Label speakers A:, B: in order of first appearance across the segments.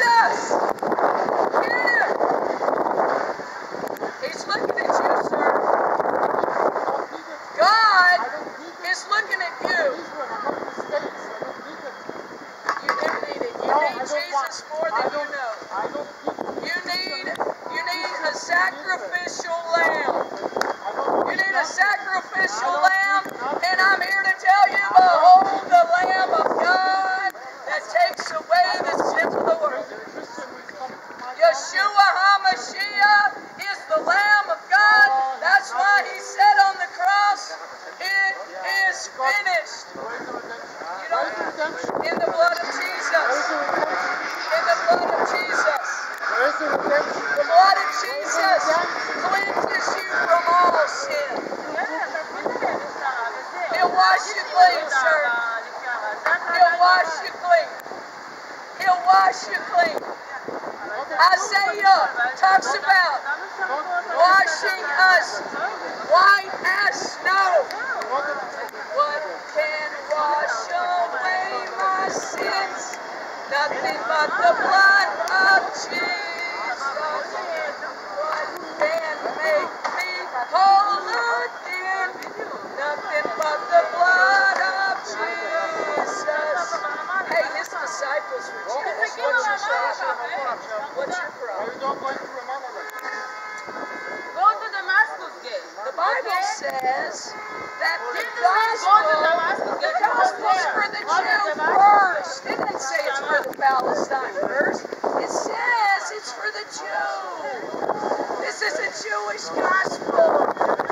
A: Jesus! Get him! He's looking at you, sir. God is looking at you. You do need it. You need Jesus more than you know. You need a sacrificial lamb. You need a sacrificial lamb, and I'm here to tell you, behold the Lamb of God that takes away the sins of the world. Yeshua HaMashiach is the Lamb of God. That's why he said on the cross, it is finished. You know, in the blood of Jesus. In the blood of Jesus. The blood of Jesus cleanses you from all sin. He'll wash you clean, sir. He'll wash you clean. He'll wash you clean. Isaiah talks about washing us white as snow. What can wash away my sins? Nothing but the blood of Jesus. What can make me whole again? Nothing but the blood of Jesus. Hey, his disciples were Jewish. What's your problem? What's your problem?
B: Go to Damascus gate.
A: The Bible says that the gospel's for the Jew first. It didn't say it's for the Palestine first. It says it's for the Jew. This is a Jewish gospel.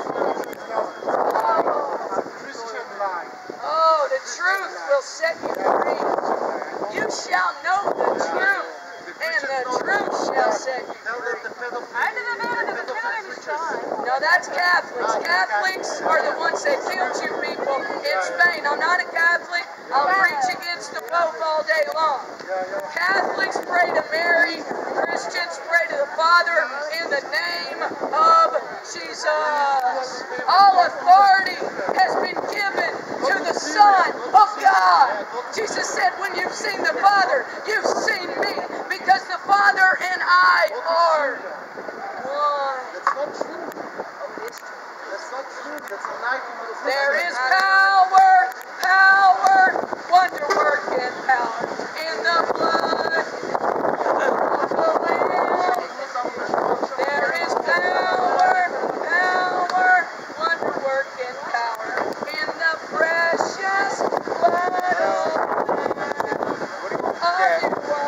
A: Oh, the truth will set you free. You shall know the truth, and the truth shall set you free. No, that's Catholics. Catholics are the ones that killed you people in Spain. I'm not a Catholic. I'll preach against the Pope all day long. Catholics pray to Mary. Christians pray to the Father in the name of Jesus. All authority has been given to the Son of God. Jesus said, when you've seen the Father, you've seen me, because the Father and I are one. There is power, wonder-working power in the blood of the Lamb. There is power, wonder-working power in the precious blood of the Lamb. Are you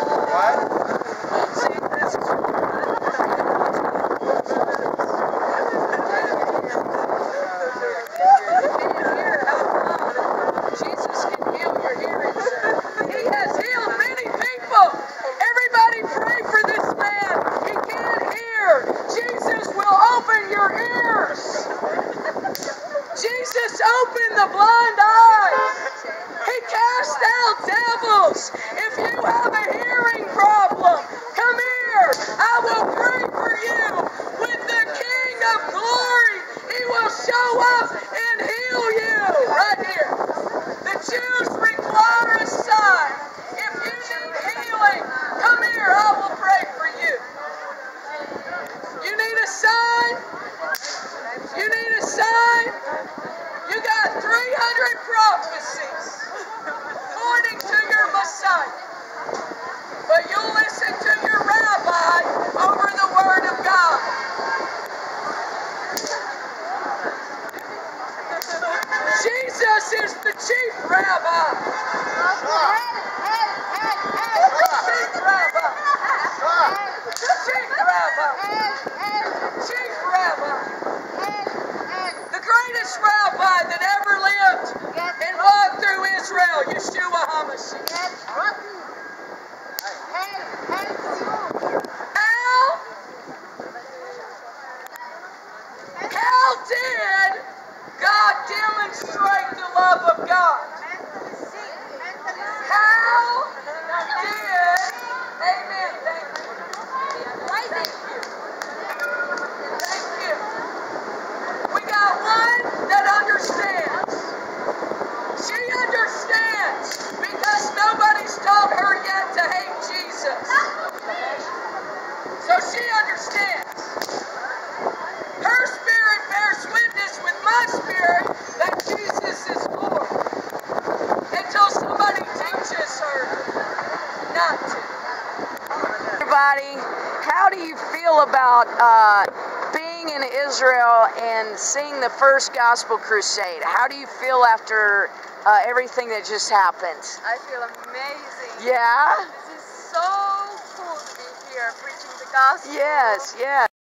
A: about being in Israel and seeing the first gospel crusade. How do you feel after everything that just happened?
B: I feel amazing.
A: Yeah?
B: This is so cool to be here preaching the gospel.
A: Yes, yes.